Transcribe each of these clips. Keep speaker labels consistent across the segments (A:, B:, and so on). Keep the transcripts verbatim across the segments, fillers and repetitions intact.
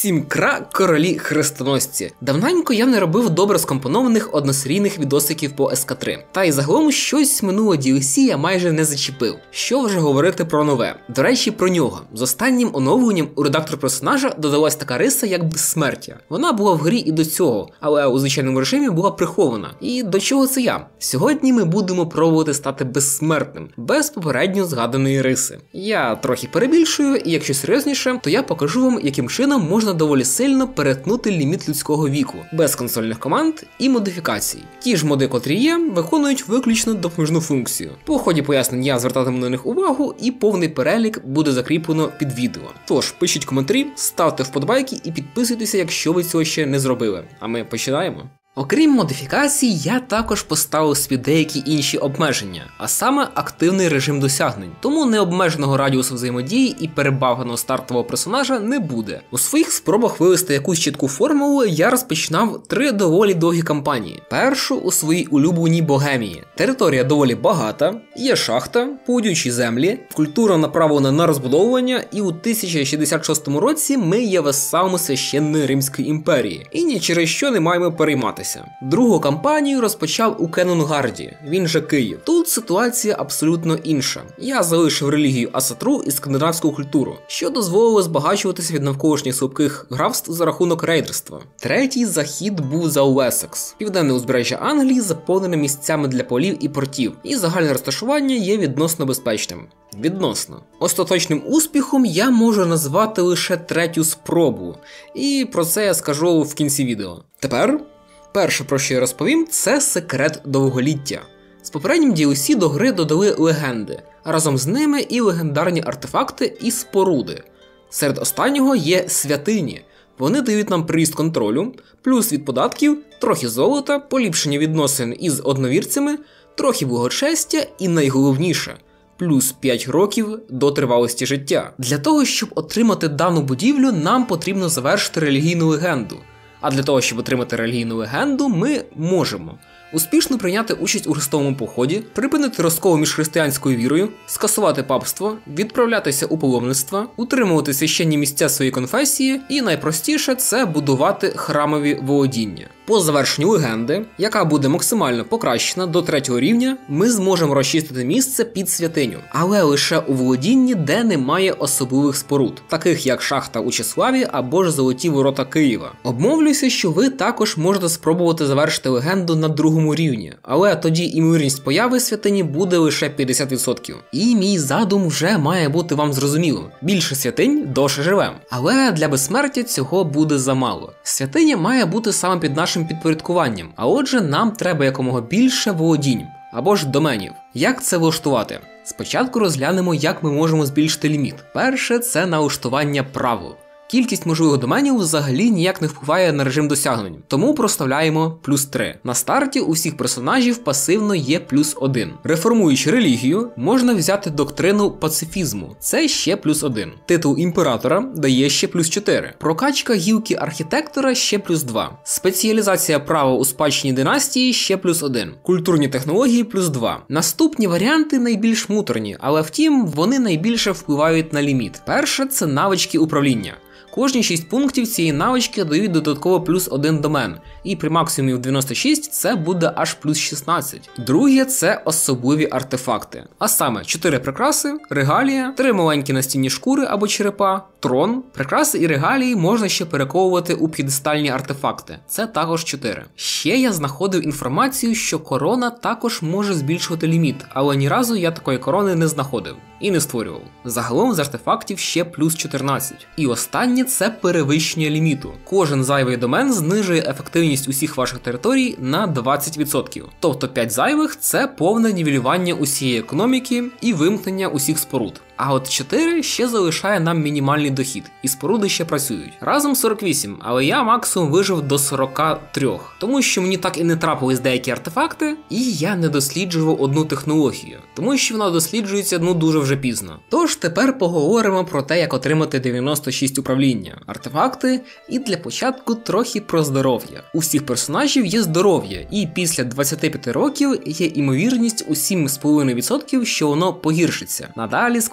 A: Всім кра, королі хрестоносці. Давненько я не робив добре скомпонованих односерійних відосиків по ес ка три. Та й загалом щось минулого ді ел сі я майже не зачепив. Що вже говорити про нове. До речі, про нього. З останнім оновленням у редактор персонажа додалась така риса, як безсмертя. Вона була в грі і до цього, але у звичайному режимі була прихована. І до чого це я? Сьогодні ми будемо пробувати стати безсмертним, без попередньо згаданої риси. Я трохи перебільшую, і якщо серйозніше, то я покажу вам, яким чином можна доволі сильно перетнути ліміт людського віку, без консольних команд і модифікацій. Ті ж моди, котрі є, виконують виключно допоміжну функцію. По ході пояснень я звертатиму на них увагу, і повний перелік буде закріплено під відео. Тож, пишіть коментарі, ставте вподобайки і підписуйтеся, якщо ви цього ще не зробили. А ми починаємо. Окрім модифікацій, я також поставив собі деякі інші обмеження, а саме активний режим досягнень. Тому необмеженого радіусу взаємодії і перебавленого стартового персонажа не буде. У своїх спробах вивести якусь чітку формулу я розпочинав три доволі довгі кампанії. Першу у своїй улюбленій Богемії. Територія доволі багата, є шахта, плодючі землі, культура направлена на розбудовування, і у тисяча шістдесят шостому році ми є васалами священної Римської імперії. І ні через що не маємо перейматися. Другу кампанію розпочав у Кенунгарді, він же Київ. Тут ситуація абсолютно інша. Я залишив релігію Асатру і скандинавську культуру, що дозволило збагачуватися від навколишніх слабких графств за рахунок рейдерства. Третій захід був за Уесекс. Південне узбережжя Англії заповнене місцями для полів і портів, і загальне розташування є відносно безпечним. Відносно. Остаточним успіхом я можу назвати лише третю спробу, і про це я скажу в кінці відео. Тепер перше, про що я розповім, це секрет довголіття. З попереднім ді ел сі до гри додали легенди, а разом з ними і легендарні артефакти і споруди. Серед останнього є святині. Вони дають нам приїзд контролю, плюс від податків, трохи золота, поліпшення відносин із одновірцями, трохи благочестя і найголовніше – плюс п'ять років до тривалості життя. Для того, щоб отримати дану будівлю, нам потрібно завершити релігійну легенду. А для того, щоб отримати релігійну легенду, ми можемо успішно прийняти участь у хрестовому поході, припинити розкол між християнською вірою, скасувати папство, відправлятися у паломництво, утримувати священні місця своєї конфесії і найпростіше – це будувати храмові володіння. По завершенню легенди, яка буде максимально покращена до третього рівня, ми зможемо розчистити місце під святиню, але лише у володінні, де немає особливих споруд, таких як шахта у Чеславі або ж Золоті ворота Києва. Обмовлюся, що ви також можете спробувати завершити легенду на другому рівні, але тоді імовірність появи святині буде лише п'ятдесят відсотків. І мій задум вже має бути вам зрозумілим. Більше святинь, довше живем. Але для безсмертя цього буде замало. Святиня має бути саме під нашим підпорядкуванням, а отже нам треба якомога більше володінь, або ж доменів. Як це влаштувати? Спочатку розглянемо, як ми можемо збільшити ліміт. Перше – це налаштування правил. Кількість можливих доменів взагалі ніяк не впливає на режим досягнень, тому проставляємо плюс три. На старті у всіх персонажів пасивно є плюс один. Реформуючи релігію, можна взяти доктрину пацифізму, це ще плюс один. Титул імператора дає ще плюс чотири. Прокачка гілки архітектора ще плюс два. Спеціалізація права у спадщині династії ще плюс один. Культурні технології плюс два. Наступні варіанти найбільш муторні, але втім вони найбільше впливають на ліміт. Перше – це навички управління. Кожні шість пунктів цієї навички дають додатково плюс один домен, і при максимумі в дев'яносто шість це буде аж плюс шістнадцять. Друге – це особливі артефакти. А саме чотири прикраси, регалія, три маленькі настінні шкури або черепа, трон. Прикраси і регалії можна ще перековувати у п'єдестальні артефакти. Це також чотири. Ще я знаходив інформацію, що корона також може збільшувати ліміт, але ні разу я такої корони не знаходив і не створював. Загалом з артефактів ще плюс чотирнадцять. І останнє – це перевищення ліміту. Кожен зайвий домен знижує ефективність усіх ваших територій на двадцять відсотків. Тобто п'ять зайвих – це повне нівелювання усієї економіки і вимкнення усіх споруд. А от чотири ще залишає нам мінімальний дохід, і споруди ще працюють. Разом сорок вісім, але я максимум вижив до сорока трьох, тому що мені так і не трапились деякі артефакти, і я не досліджував одну технологію, тому що вона досліджується ну дуже вже пізно. Тож тепер поговоримо про те, як отримати дев'яносто шість управління, артефакти і для початку трохи про здоров'я. У всіх персонажів є здоров'я, і після двадцяти п'яти років є імовірність у сім цілих п'ять десятих відсотка, що воно погіршиться. Надалі скоро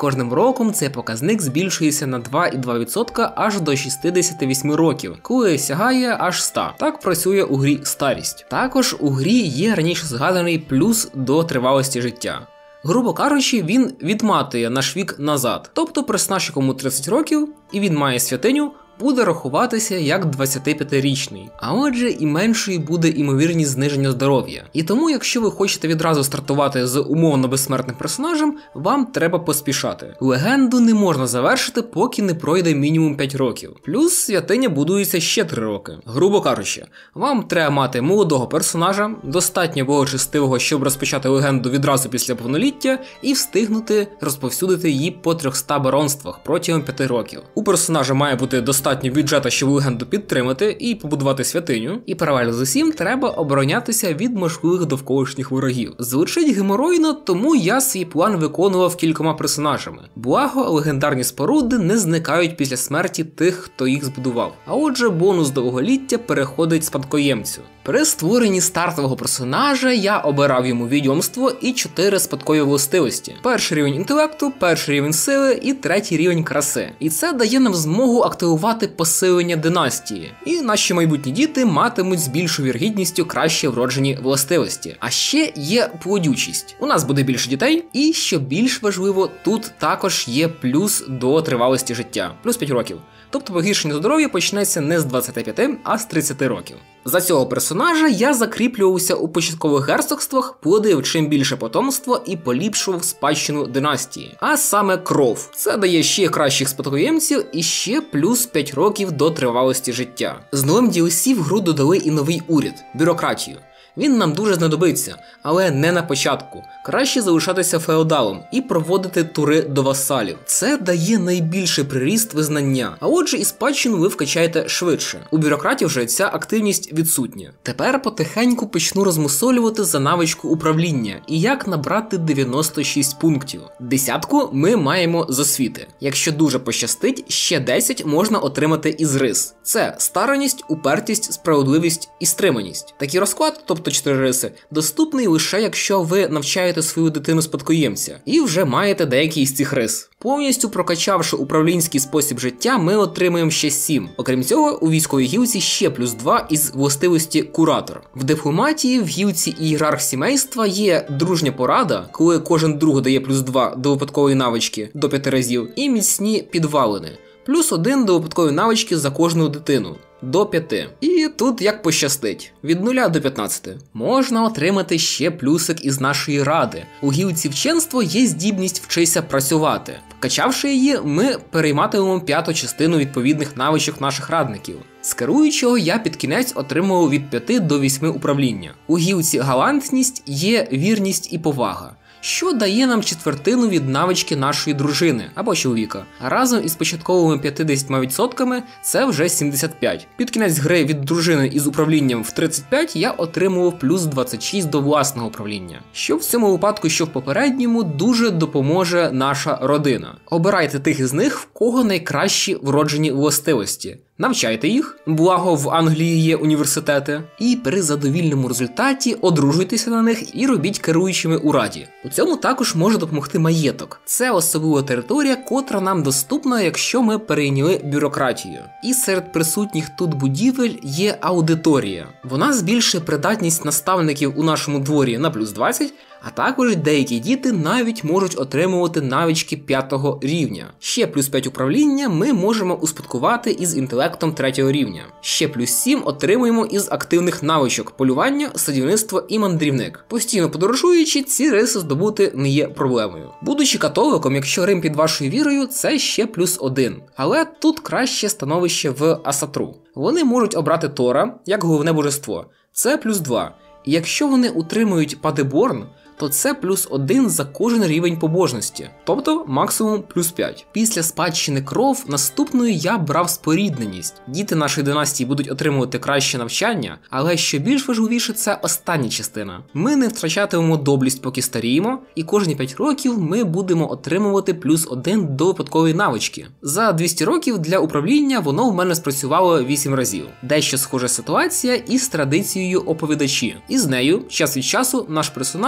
A: кожним роком цей показник збільшується на два цілих дві десятих відсотка аж до шістдесят вісім років, коли сягає аж сто. Так працює у грі старість. Також у грі є раніше згаданий плюс до тривалості життя. Грубо кажучи, він відматує наш вік назад. Тобто персонаж, якому тридцять років, і він має святиню, буде рахуватися як двадцятип'ятирічний, а отже і меншою буде імовірність зниження здоров'я. І тому, якщо ви хочете відразу стартувати з умовно безсмертним персонажем, вам треба поспішати. Легенду не можна завершити, поки не пройде мінімум п'ять років. Плюс святиня будується ще три роки. Грубо кажучи, вам треба мати молодого персонажа, достатньо благочестивого, щоб розпочати легенду відразу після повноліття і встигнути розповсюдити її по трьохста баронствах протягом п'яти років. У персонажа має бути достатньо бюджету, щоб легенду підтримати і побудувати святиню, і паралельно з усім треба оборонятися від можливих довколишніх ворогів. Звучить геморойно, тому я свій план виконував кількома персонажами. Благо, легендарні споруди не зникають після смерті тих, хто їх збудував. А отже, бонус довголіття переходить спадкоємцю. При створенні стартового персонажа я обирав йому відьомство і чотири спадкові властивості. Перший рівень інтелекту, перший рівень сили і третій рівень краси. І це дає нам змогу активувати посилення династії. І наші майбутні діти матимуть з більшою вірогідністю краще вроджені властивості. А ще є плодючість. У нас буде більше дітей, і, що більш важливо, тут також є плюс до тривалості життя. Плюс п'ять років. Тобто погіршення здоров'я почнеться не з двадцяти п'яти, а з тридцяти років. За цього персонажа я закріплювався у початкових герцогствах, плодив чим більше потомство і поліпшував спадщину династії. А саме кров. Це дає ще кращих спадкоємців і ще плюс п'ять років до тривалості життя. З новим ді ел сі в гру додали і новий уряд – бюрократію. Він нам дуже знадобиться, але не на початку. Краще залишатися феодалом і проводити тури до васалів. Це дає найбільший приріст визнання, а отже і спадщину ви вкачаєте швидше. У бюрократів вже ця активність відсутня. Тепер потихеньку почну розмусолювати за навичку управління і як набрати дев'яносто шість пунктів. Десятку ми маємо з освіти. Якщо дуже пощастить, ще десять можна отримати із рис. Це старанність, упертість, справедливість і стриманість. Такий розклад, тобто чотири риси, доступний лише якщо ви навчаєте свою дитину спадкоємця і вже маєте деякі із цих рис. Повністю прокачавши управлінський спосіб життя, ми отримаємо ще сім. Окрім цього, у військовій гілці ще плюс два із властивості куратор. В дипломатії в гілці ієрарх сімейства є дружня порада, коли кожен друг дає плюс два до випадкової навички до п'яти разів, і міцні підвалини. Плюс один до випадкової навички за кожну дитину. До п'яти. І тут як пощастить. Від нуля до п'ятнадцяти. Можна отримати ще плюсик із нашої ради. У гілці вченство є здібність вчися працювати. Вкачавши її, ми перейматимемо п'яту частину відповідних навичок наших радників. З керуючого я під кінець отримував від п'яти до восьми управління. У гілці галантність є вірність і повага, що дає нам четвертину від навички нашої дружини або чоловіка. А разом із початковими п'ятдесятьма відсотками це вже сімдесят п'ять. Під кінець гри від дружини із управлінням в тридцять п'ять я отримував плюс двадцять шість до власного управління. Що в цьому випадку, що в попередньому, дуже допоможе наша родина. Обирайте тих із них, в кого найкращі вроджені властивості. Навчайте їх, благо в Англії є університети, і при задовільному результаті одружуйтеся на них і робіть керуючими у раді. У цьому також може допомогти маєток. Це особлива територія, котра нам доступна, якщо ми перейняли бюрократію. І серед присутніх тут будівель є аудиторія. Вона збільшує придатність наставників у нашому дворі на плюс двадцять, а також деякі діти навіть можуть отримувати навички п'ятого рівня. Ще плюс п'ять управління ми можемо успадкувати із інтелектом третього рівня. Ще плюс сім отримуємо із активних навичок полювання, садівництво і мандрівник. Постійно подорожуючи, ці риси здобути не є проблемою. Будучи католиком, якщо Рим під вашою вірою, це ще плюс один. Але тут краще становище в Асатру. Вони можуть обрати Тора як головне божество. Це плюс два. І якщо вони утримують Падеборн, то це плюс один за кожен рівень побожності, тобто максимум плюс п'ять. Після спадщини кров наступною я брав спорідненість. Діти нашої династії будуть отримувати краще навчання, але що більш важливіше, це остання частина. Ми не втрачатимемо доблість, поки старіємо, і кожні п'ять років ми будемо отримувати плюс один до випадкової навички. За двісті років для управління воно в мене спрацювало вісім разів. Дещо схожа ситуація із традицією оповідачі. І з нею, час від часу, наш персонаж зможе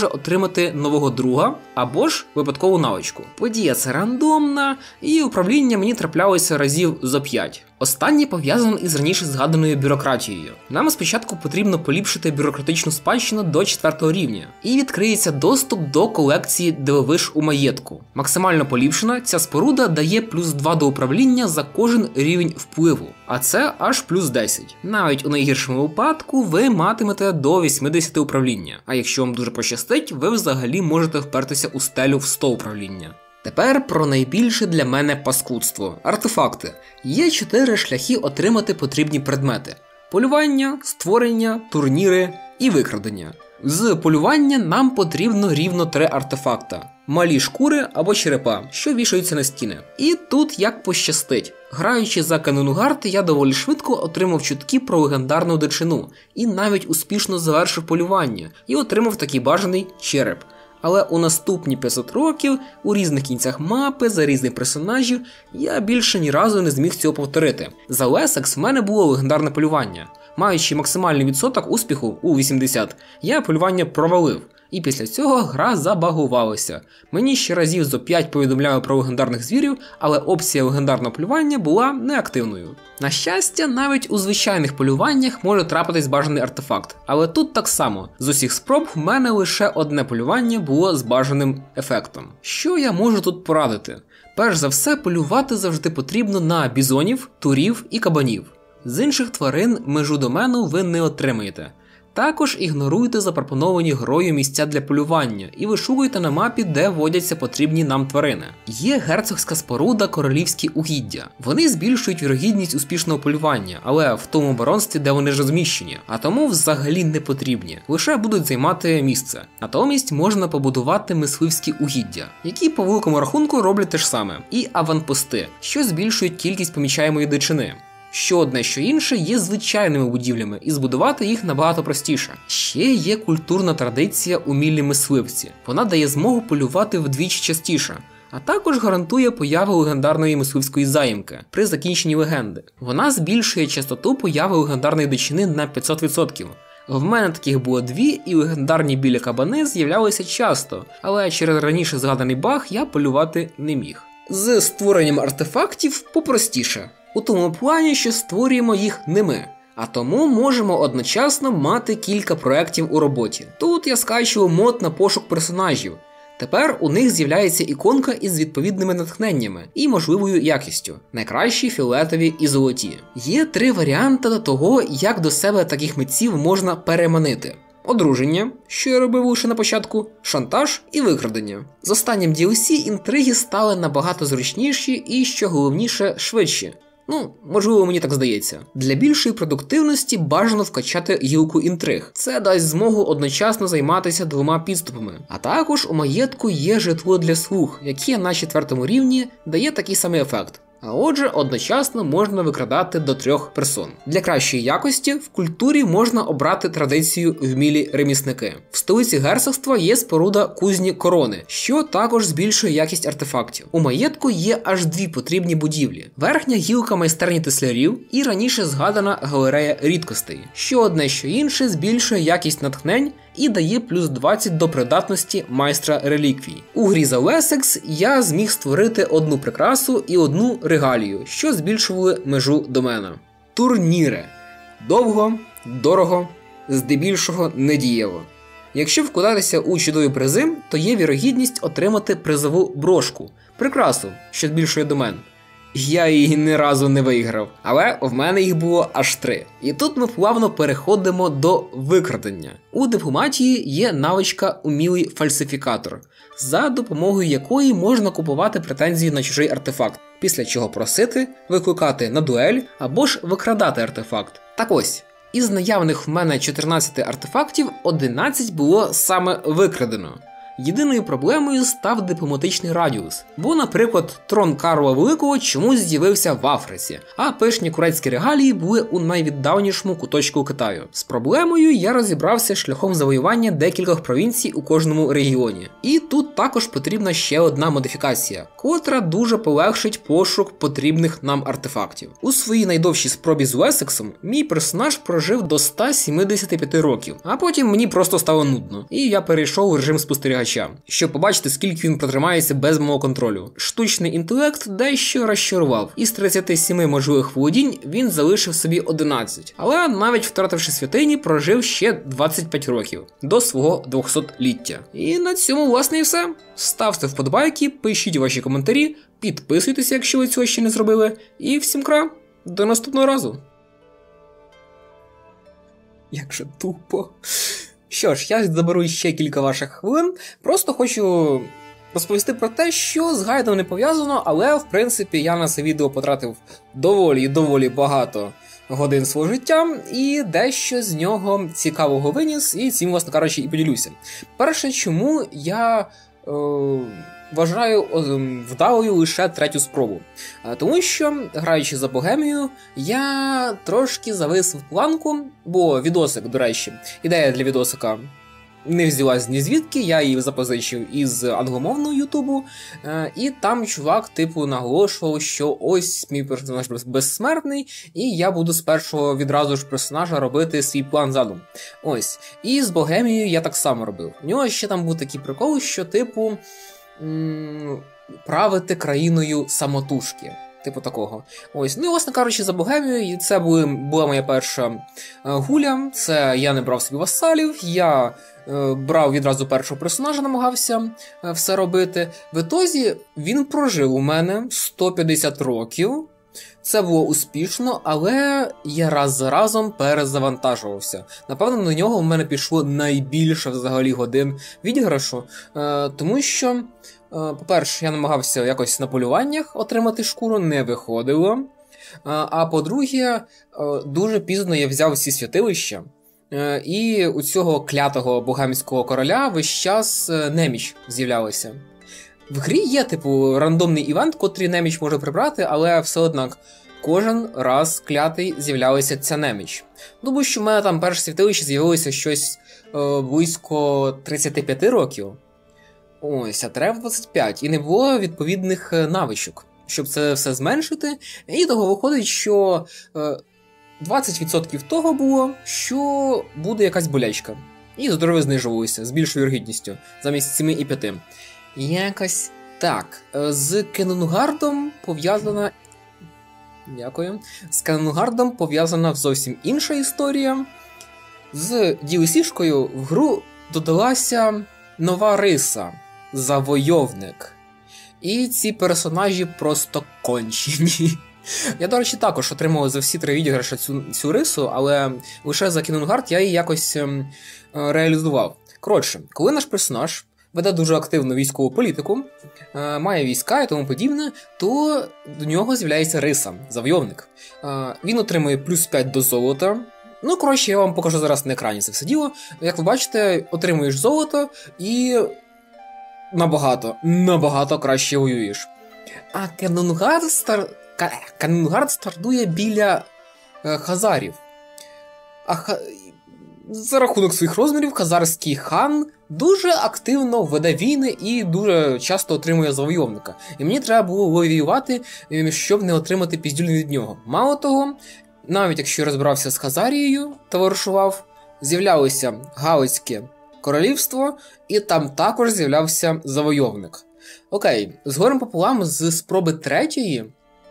A: може отримати нового друга або ж випадкову навичку. Подія це рандомна, і управління мені траплялося разів зо п'ять. Останнє пов'язано із раніше згаданою бюрократією. Нам спочатку потрібно поліпшити бюрократичну спадщину до четвертого рівня, і відкриється доступ до колекції дивовиж у маєтку. Максимально поліпшена, ця споруда дає плюс два до управління за кожен рівень впливу, а це аж плюс десять. Навіть у найгіршому випадку ви матимете до вісімдесят управління, а якщо вам дуже пощастить, ви взагалі можете впертися у стелю в сто управління. Тепер про найбільше для мене паскудство – артефакти. Є чотири шляхи отримати потрібні предмети: полювання, створення, турніри і викрадення. З полювання нам потрібно рівно три артефакта: малі шкури або черепа, що вішаються на стіни. І тут як пощастить. Граючи за Канунгард, я доволі швидко отримав чутки про легендарну дичину і навіть успішно завершив полювання і отримав такий бажаний череп. Але у наступні п'ятсот років, у різних кінцях мапи, за різних персонажів, я більше ні разу не зміг цього повторити. За Уесекс в мене було легендарне полювання. Маючи максимальний відсоток успіху у вісімдесят, я полювання провалив. І після цього гра забагувалася. Мені ще разів зо п'ять повідомляли про легендарних звірів, але опція легендарного полювання була неактивною. На щастя, навіть у звичайних полюваннях може трапитись бажаний артефакт. Але тут так само. З усіх спроб в мене лише одне полювання було з бажаним ефектом. Що я можу тут порадити? Перш за все, полювати завжди потрібно на бізонів, турів і кабанів. З інших тварин межу домену ви не отримаєте. Також ігноруйте запропоновані грою місця для полювання і вишукуйте на мапі, де водяться потрібні нам тварини. Є герцогська споруда королівські угіддя. Вони збільшують вірогідність успішного полювання, але в тому баронстві, де вони ж розміщені, а тому взагалі не потрібні, лише будуть займати місце. Натомість можна побудувати мисливські угіддя, які по великому рахунку роблять те ж саме, і аванпости, що збільшують кількість помічаємої дичини. Що одне, що інше є звичайними будівлями, і збудувати їх набагато простіше. Ще є культурна традиція умілі мисливці. Вона дає змогу полювати вдвічі частіше, а також гарантує появу легендарної мисливської заїмки при закінченні легенди. Вона збільшує частоту появи легендарної дичини на п'ятсот відсотків. В мене таких було дві, і легендарні білі кабани з'являлися часто, але через раніше згаданий баг я полювати не міг. З створенням артефактів попростіше. У тому плані, що створюємо їх не ми, а тому можемо одночасно мати кілька проєктів у роботі. Тут я скачував мод на пошук персонажів. Тепер у них з'являється іконка із відповідними натхненнями і можливою якістю. Найкращі, фіолетові і золоті. Є три варіанти до того, як до себе таких митців можна переманити. Одруження, що я робив лише на початку, шантаж і викрадення. З останнім ді ел сі інтриги стали набагато зручніші і, що головніше, швидші. Ну, можливо, мені так здається. Для більшої продуктивності бажано вкачати гілку інтриг. Це дасть змогу одночасно займатися двома підступами. А також у маєтку є житло для слуг, яке на четвертому рівні дає такий самий ефект. А отже, одночасно можна викрадати до трьох персон. Для кращої якості в культурі можна обрати традицію вмілі ремісники. В столиці герцогства є споруда кузні корони, що також збільшує якість артефактів. У маєтку є аж дві потрібні будівлі. Верхня гілка майстерні теслярів і раніше згадана галерея рідкостей. Що одне, що інше збільшує якість натхнень і дає плюс двадцять до придатності майстра реліквій. У грі за Уесекс я зміг створити одну прикрасу і одну регалію, що збільшували межу домена. Турніри. Довго, дорого, здебільшого недієво. Якщо вкладатися у чудові призи, то є вірогідність отримати призову брошку, прикрасу, що збільшує домен. Я її ні разу не виграв, але в мене їх було аж три. І тут ми плавно переходимо до викрадення. У дипломатії є навичка «Умілий фальсифікатор», за допомогою якої можна купувати претензії на чужий артефакт, після чого просити, викликати на дуель або ж викрадати артефакт. Так ось, із наявних в мене чотирнадцяти артефактів одинадцять було саме викрадено. Єдиною проблемою став дипломатичний радіус, бо, наприклад, трон Карла Великого чомусь з'явився в Африці, а пишні турецькі регалії були у найвіддавнішому куточку Китаю. З проблемою я розібрався шляхом завоювання декількох провінцій у кожному регіоні. І тут також потрібна ще одна модифікація, котра дуже полегшить пошук потрібних нам артефактів. У своїй найдовшій спробі з Уесексом мій персонаж прожив до ста сімдесяти п'яти років, а потім мені просто стало нудно, і я перейшов у режим спостерігача, щоб побачити, скільки він протримається без мого контролю. Штучний інтелект дещо розчарував. Із тридцяти семи можливих володінь він залишив собі одинадцять, але навіть втративши святині, прожив ще двадцять п'ять років, до свого двохсотліття. І на цьому, власне, і все. Ставте вподобайки, пишіть ваші коментарі, підписуйтеся, якщо ви цього ще не зробили, і всім кра, до наступного разу. Як же тупо. Що ж, я заберу ще кілька ваших хвилин, просто хочу розповісти про те, що з гайдом не пов'язано, але, в принципі, я на це відео потратив доволі-доволі багато годин свого життя, і дещо з нього цікавого виніс, і цим, власне кажучи, і поділюся. Перше, чому я е, вважаю вдалою лише третю спробу. Тому що, граючи за Богемію, я трошки завис в планку, бо відосик, до речі, ідея для відосика не взялась ні звідки, я її запозичив із англомовного ютубу, і там чувак, типу, наголошував, що ось мій персонаж безсмертний, і я буду з першого відразу ж персонажа робити свій план задум. Ось. І з Богемією я так само робив. У нього ще там був такий прикол, що, типу, м- правити країною самотужки. Типу такого. Ось. Ну і, власне кажучи, за Богемію, це були, була моя перша е, гуля, це я не брав собі васалів, я е, брав відразу першого персонажа, намагався е, все робити. В ітозі він прожив у мене сто п'ятдесят років, це було успішно, але я раз за разом перезавантажувався. Напевно, на нього в мене пішло найбільше взагалі годин відіграшу, е, тому що по-перше, я намагався якось на полюваннях отримати шкуру, не виходило. А по-друге, дуже пізно я взяв всі святилища, і у цього клятого богемського короля весь час неміч з'являлася. В грі є, типу, рандомний івент, котрий неміч може прибрати, але все однак кожен раз клятий з'являлася ця неміч. Тому що в мене там перше святилище з'явилося щось е, близько тридцяти п'яти років. Ось, а треба двадцять п'ять, і не було відповідних навичок, щоб це все зменшити, і того виходить, що двадцять відсотків того було, що буде якась болячка. І здоров'я знижувалося з більшою вірогідністю, замість семи і п'яти. Якось так. З Канунгардом пов'язана... Дякую. З Канунгардом пов'язана зовсім інша історія. З ді ел сі-шкою в гру додалася нова риса – завойовник. І ці персонажі просто кончені. Я, до речі, також отримав за всі три відіграші цю, цю рису, але лише за Канунгард я її якось ем, реалізував. Коротше, коли наш персонаж веде дуже активну військову політику, е, має війська і тому подібне, то до нього з'являється риса, завойовник. Е, він отримує плюс п'ять до золота. Ну, коротше, я вам покажу зараз на екрані це все діло. Як ви бачите, отримуєш золото і набагато, набагато краще воюєш. А Канунгард, стар... Канунгард стартує біля е, хазарів. А ха... за рахунок своїх розмірів хазарський хан дуже активно веде війни і дуже часто отримує завойовника. І мені треба було воювати, щоб не отримати піздюль від нього. Мало того, навіть якщо я розбирався з Хазарією, товаришував, з'являлося Галицьке королівство, і там також з'являвся завойовник. Окей, з горем пополам з спроби третьої,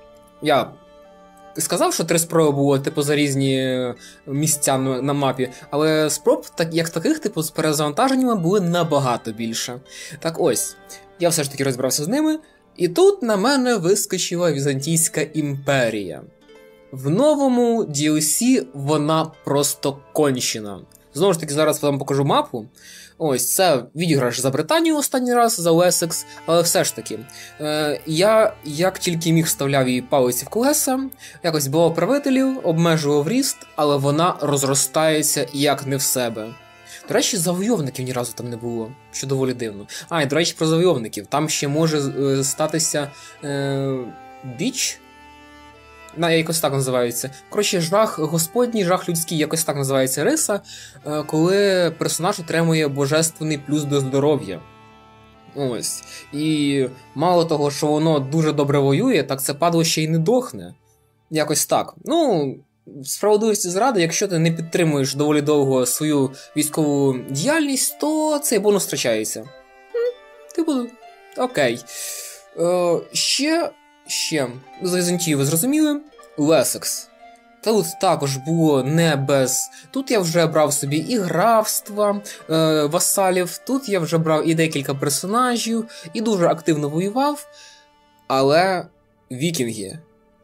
A: я сказав, що три спроби було, типу, за різні місця на мапі, але спроб, так, як таких, типу, з перезавантаженнями були набагато більше. Так ось, я все ж таки розбирався з ними, і тут на мене вискочила Візантійська імперія. В новому ді ел сі вона просто кончена. Знову ж таки, зараз вам покажу мапу. Ось, це відіграш за Британію останній раз, за Уесекс, але все ж таки, е, я як тільки міг вставляв її палиці в колеса, якось було правителів, обмежував ріст, але вона розростається як не в себе. До речі, завойовників ні разу там не було, що доволі дивно. А, і до речі, про завойовників. Там ще може е, статися е, біч, на, якось так називається. Коротше, жах господній, жах людський, якось так називається риса, е, коли персонаж отримує божественний плюс до здоров'я. Ось. І мало того, що воно дуже добре воює, так це падло ще й не дохне. Якось так. Ну, справедливості зради, якщо ти не підтримуєш доволі довго свою військову діяльність, то цей бонус втрачається. Типу, окей. Е, ще, ще, з Візантії ви зрозуміли, Лесекс. Тут також було не без... Тут я вже брав собі і графства, е, васалів, тут я вже брав і декілька персонажів, і дуже активно воював, але вікінги.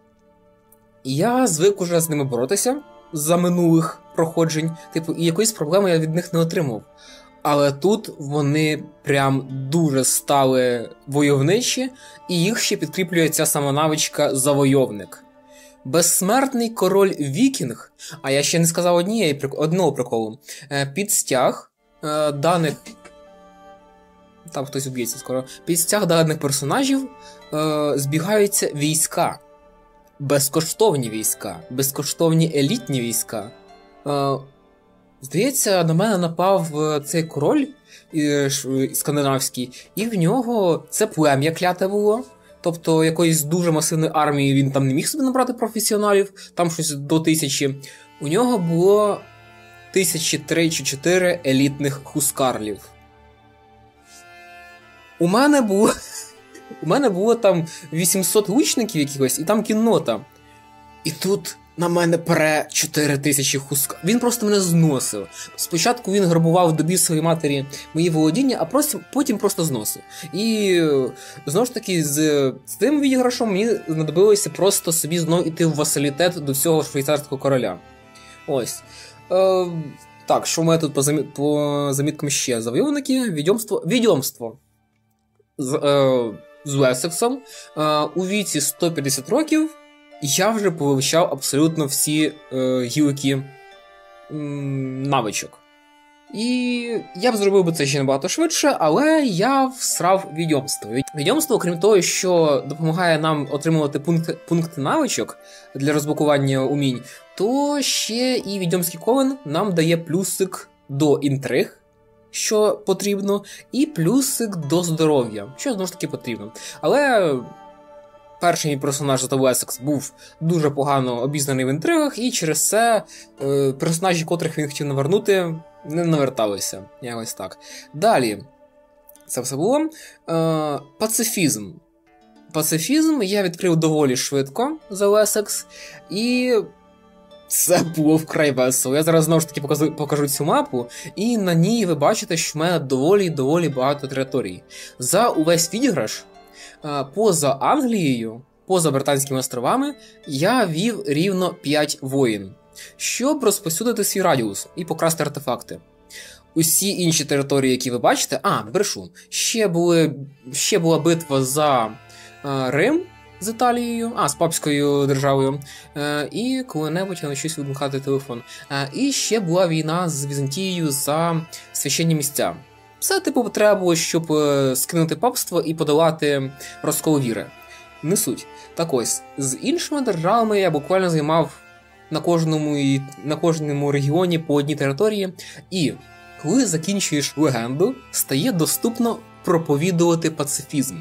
A: Я звик уже з ними боротися за минулих проходжень, типу, і якоїсь проблеми я від них не отримав. Але тут вони прям дуже стали войовничі, і їх ще підкріплює ця сама навичка завойовник. Безсмертний король вікінг, а я ще не сказав однієї, одного приколу, під стяг е, даних... Там хтось уб'ється скоро. Під стяг даних персонажів е, збігаються війська. Безкоштовні війська, безкоштовні елітні війська. Е, здається, на мене напав цей король е, скандинавський, і в нього це плем'я кляте було. Тобто якоїсь дуже масивної армії він там не міг собі набрати професіоналів, там щось до тисячі. У нього було тисячі три чи чотири елітних хускарлів. У мене було... У мене було там вісімсот лучників якихось, і там кіннота. І тут на мене пере чотири тисячі хускарлів. Він просто мене зносив. Спочатку він грабував до бісової матері мої володіння, а просто, потім просто зносив. І знову ж таки, з, з тим відіграшом мені знадобилося просто собі знову йти в васалітет до цього швейцарського короля. Ось. Е, так, що в мене тут по, замі... по заміткам ще? Завойовники, відьомство. Відьомство. З, е, з Лесексом. Е, у віці сто п'ятдесят років я вже повивчав абсолютно всі е, гілки м, навичок. І я б зробив би це ще набагато швидше, але я всрав відьомство. Відьомство, окрім того, що допомагає нам отримувати пункти, пункти навичок для розблокування умінь, то ще і відьомський ковен нам дає плюсик до інтриг, що потрібно, і плюсик до здоров'я, що знову ж таки потрібно. Але перший мій персонаж Зато Лесекс був дуже погано обізнаний в інтригах, і через це е, персонажі, котрих він хотів навернути, не наверталися. Якось так. Далі. Це все було. Е, пацифізм. Пацифізм я відкрив доволі швидко за Лесекс, і це було вкрай весело. Я зараз знову ж таки покажу, покажу цю мапу, і на ній ви бачите, що в мене доволі-доволі багато територій. За увесь відіграш, поза Англією, поза Британськими островами, я вів рівно п'ять воїн, щоб розповсюдити свій радіус і покрасти артефакти. Усі інші території, які ви бачите... А, брешу. Ще, були, ще була битва за а, Рим з Італією, а, з папською державою, а, і коли-небудь я навчусь вимикати телефон. А, і ще була війна з Візантією за священні місця. Все, типу, треба було, щоб е, скинути папство і подолати розкол віри. Не суть. Так ось, з іншими державами я буквально займав на кожному, і, на кожному регіоні по одній території. І коли закінчуєш легенду, стає доступно проповідувати пацифізм.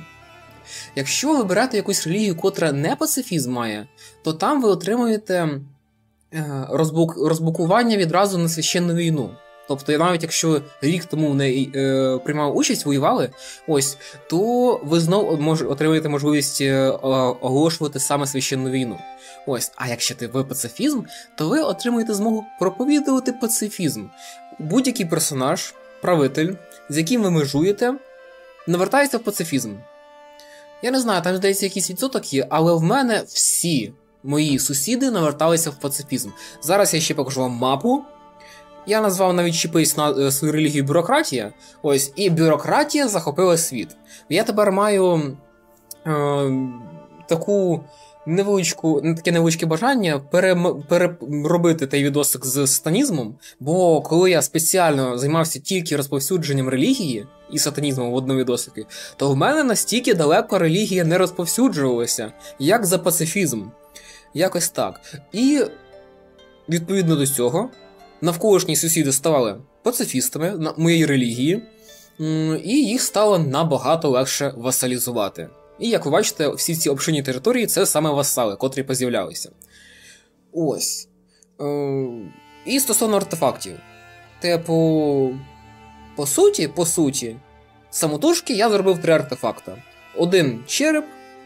A: Якщо ви берете якусь релігію, котра не пацифізм має, то там ви отримуєте е, розблок, розблокування відразу на священну війну. Тобто, навіть якщо рік тому в неї е, приймав участь, воювали, ось, то ви знову мож, отримаєте можливість е, оголошувати саме священну війну. Ось, а якщо ти ви пацифізм, то ви отримаєте змогу проповідувати пацифізм. Будь-який персонаж, правитель, з яким ви межуєте, навертається в пацифізм. Я не знаю, там, здається, якийсь відсоток є, але в мене всі мої сусіди наверталися в пацифізм. Зараз я ще покажу вам мапу. Я назвав навіть чіпись на свою релігію бюрократія. Ось, і бюрократія захопила світ. Я тепер маю е, таку невеличку, таке невеличке бажання перем, переробити той відосик з сатанізмом, бо коли я спеціально займався тільки розповсюдженням релігії і сатанізмом в одному відосику, то в мене настільки далеко релігія не розповсюджувалася, як за пацифізм. Якось так. І відповідно до цього навколишні сусіди ставали пацифістами моєї релігії, і їх стало набагато легше васалізувати. І, як ви бачите, всі ці обширні території – це саме васали, котрі поз'являлися. Ось. І стосовно артефактів. Типу, по суті, по суті, самотужки я зробив три артефакта. Один череп,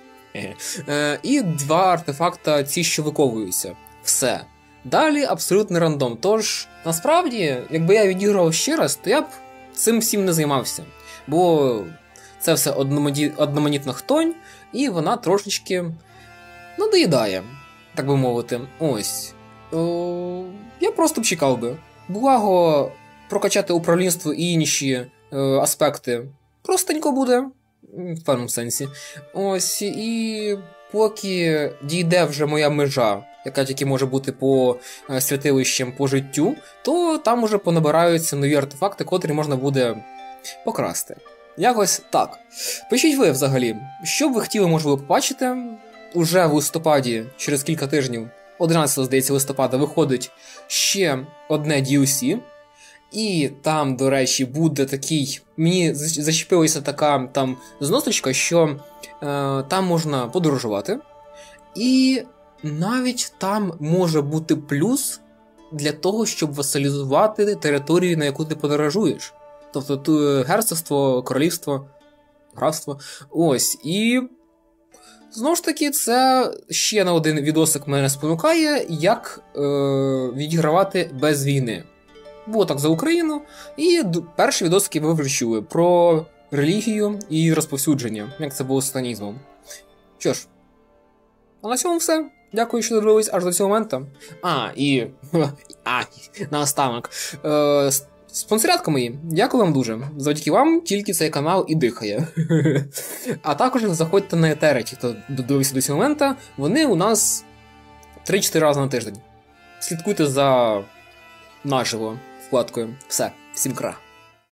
A: і два артефакта ці, що виковуються. Все. Далі абсолютний рандом. Тож, насправді, якби я відіграв ще раз, то я б цим всім не займався. Бо це все одноманітна хтонь, і вона трошечки надоїдає, так би мовити. Ось. О, я просто б чекав би. Благо, прокачати управлінство і інші е, аспекти простенько буде, в певному сенсі. Ось, і поки дійде вже моя межа, яка тільки може бути по святилищам по життю, то там уже понабираються нові артефакти, котрі можна буде покрасти. Якось так. Пишіть ви взагалі, що б ви хотіли, можливо, побачити. Уже в листопаді, через кілька тижнів, одинадцятого, здається, листопада, виходить ще одне ді ел сі. І там, до речі, буде такий... Мені зачепилася така там зносочка, що е, там можна подорожувати. І навіть там може бути плюс для того, щоб васалізувати територію, на яку ти подорожуєш. Тобто герцогство, королівство, графство. Ось. І знову ж таки, це ще на один відосик мене спонукає, як е, відігравати без війни. Було так за Україну. І перший відосик ви вже чули про релігію і розповсюдження, як це було з сатанізмом. Що ж, а на цьому все. Дякую, що дивились аж до цього моменту. А, і... а, наостанок. Е, Спонсорятка мої, дякую вам дуже. Завдяки вам тільки цей канал і дихає. А також заходьте на етери, ті, хто додивився до цього моменту. Вони у нас три-чотири рази на тиждень. Слідкуйте за наживо вкладкою. Все, всім кра.